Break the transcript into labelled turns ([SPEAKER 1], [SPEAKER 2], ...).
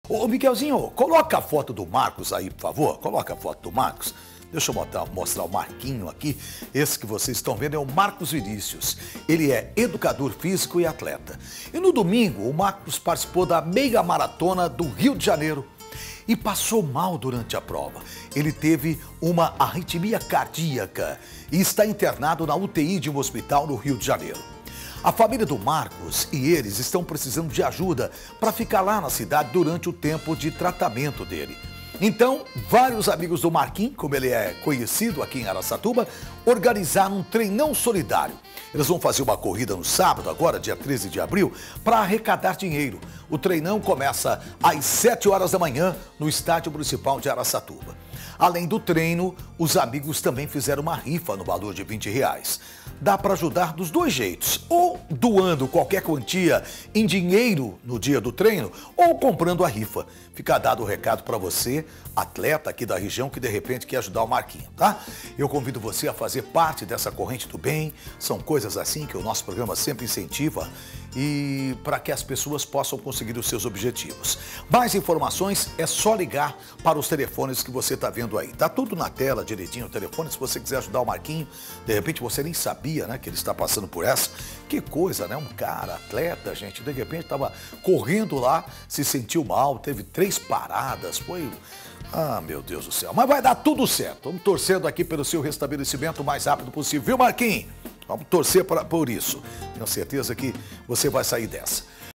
[SPEAKER 1] Ô, Miguelzinho, coloca a foto do Marcos aí, por favor. Coloca a foto do Marcos. Deixa eu mostrar o Marquinho aqui. Esse que vocês estão vendo é o Marcos Vinícius. Ele é educador físico e atleta. E no domingo, o Marcos participou da meia maratona do Rio de Janeiro e passou mal durante a prova. Ele teve uma arritmia cardíaca e está internado na UTI de um hospital no Rio de Janeiro. A família do Marcos e eles estão precisando de ajuda para ficar lá na cidade durante o tempo de tratamento dele. Então, vários amigos do Marquinhos, como ele é conhecido aqui em Araçatuba, organizaram um treinão solidário. Eles vão fazer uma corrida no sábado, agora dia 13 de abril, para arrecadar dinheiro. O treinão começa às 7 horas da manhã no Estádio Municipal de Araçatuba. Além do treino, os amigos também fizeram uma rifa no valor de R$20. Dá para ajudar dos dois jeitos, ou doando qualquer quantia em dinheiro no dia do treino, ou comprando a rifa. Fica dado o recado para você, atleta aqui da região, que de repente quer ajudar o Marquinhos, tá? Eu convido você a fazer parte dessa corrente do bem, são coisas assim que o nosso programa sempre incentiva e para que as pessoas possam conseguir os seus objetivos. Mais informações é só ligar para os telefones que você está vendo aí. Tá tudo na tela direitinho o telefone, se você quiser ajudar o Marquinhos, de repente você nem sabia, né, que ele está passando por essa. Que coisa, né? Um cara, atleta, gente, de repente estava correndo lá, se sentiu mal, teve 3 paradas, foi... Ah, meu Deus do céu. Mas vai dar tudo certo. Vamos torcendo aqui pelo seu restabelecimento o mais rápido possível, viu, Marquinhos? Vamos torcer por isso. Tenho certeza que você vai sair dessa.